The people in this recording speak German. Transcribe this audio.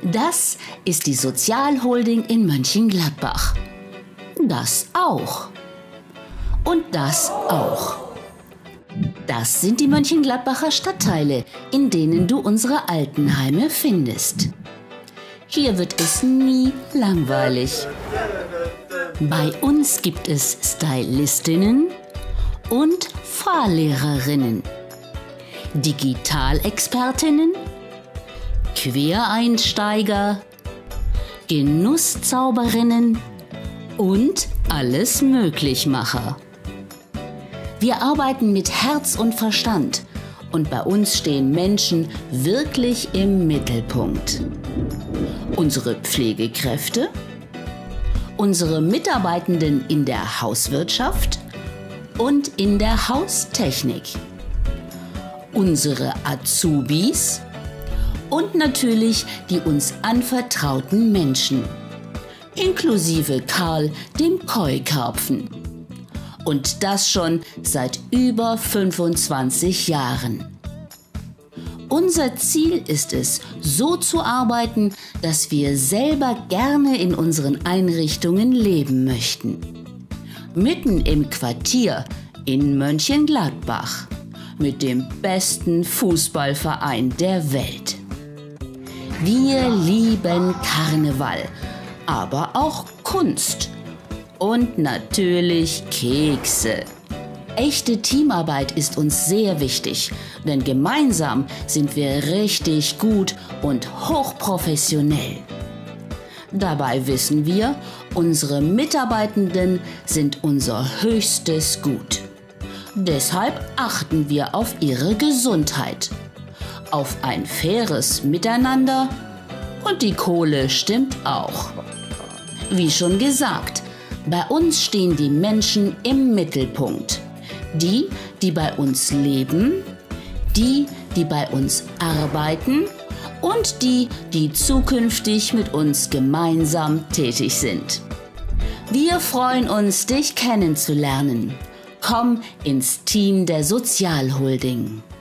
Das ist die Sozialholding in Mönchengladbach. Das auch. Und das auch. Das sind die Mönchengladbacher Stadtteile, in denen du unsere Altenheime findest. Hier wird es nie langweilig. Bei uns gibt es Stylistinnen und Fahrlehrerinnen, Digitalexpertinnen, Quereinsteiger, Genusszauberinnen und alles Möglichmacher. Wir arbeiten mit Herz und Verstand und bei uns stehen Menschen wirklich im Mittelpunkt. Unsere Pflegekräfte, unsere Mitarbeitenden in der Hauswirtschaft und in der Haustechnik, unsere Azubis und natürlich die uns anvertrauten Menschen, inklusive Karl, dem Koi-Karpfen. Und das schon seit über 25 Jahren. Unser Ziel ist es, so zu arbeiten, dass wir selber gerne in unseren Einrichtungen leben möchten. Mitten im Quartier in Mönchengladbach mit dem besten Fußballverein der Welt. Wir lieben Karneval, aber auch Kunst und natürlich Kekse. Echte Teamarbeit ist uns sehr wichtig, denn gemeinsam sind wir richtig gut und hochprofessionell. Dabei wissen wir, unsere Mitarbeitenden sind unser höchstes Gut. Deshalb achten wir auf ihre Gesundheit, auf ein faires Miteinander und die Kohle stimmt auch. Wie schon gesagt, bei uns stehen die Menschen im Mittelpunkt. Die, die bei uns leben, die, die bei uns arbeiten und die, die zukünftig mit uns gemeinsam tätig sind. Wir freuen uns, dich kennenzulernen. Komm ins Team der Sozialholding.